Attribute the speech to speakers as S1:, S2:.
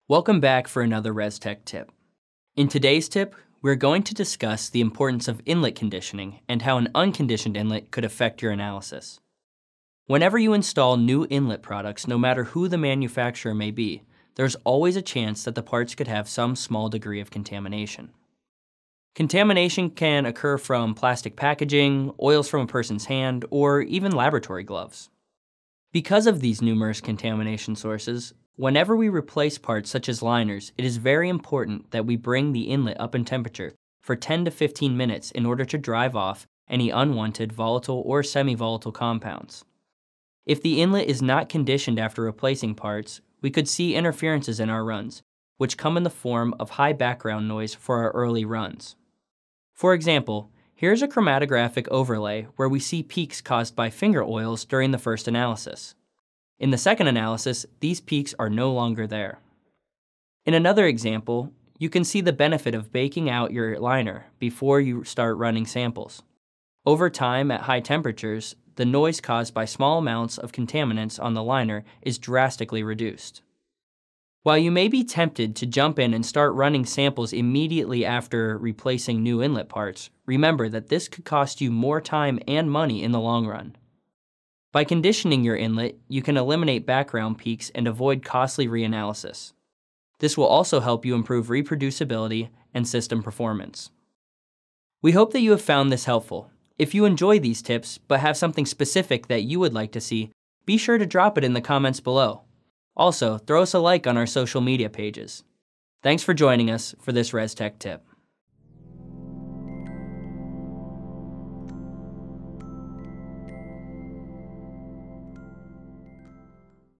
S1: Welcome back for another Restek tip. In today's tip, we're going to discuss the importance of inlet conditioning and how an unconditioned inlet could affect your analysis. Whenever you install new inlet products, no matter who the manufacturer may be, there's always a chance that the parts could have some small degree of contamination. Contamination can occur from plastic packaging, oils from a person's hand, or even laboratory gloves. Because of these numerous contamination sources, whenever we replace parts such as liners, it is very important that we bring the inlet up in temperature for 10 to 15 minutes in order to drive off any unwanted volatile or semi-volatile compounds. If the inlet is not conditioned after replacing parts, we could see interferences in our runs, which come in the form of high background noise for our early runs. For example, here's a chromatographic overlay where we see peaks caused by finger oils during the first analysis. In the second analysis, these peaks are no longer there. In another example, you can see the benefit of baking out your liner before you start running samples. Over time, at high temperatures, the noise caused by small amounts of contaminants on the liner is drastically reduced. While you may be tempted to jump in and start running samples immediately after replacing new inlet parts, remember that this could cost you more time and money in the long run. By conditioning your inlet, you can eliminate background peaks and avoid costly reanalysis. This will also help you improve reproducibility and system performance. We hope that you have found this helpful. If you enjoy these tips but have something specific that you would like to see, be sure to drop it in the comments below. Also, throw us a like on our social media pages. Thanks for joining us for this Restek tip.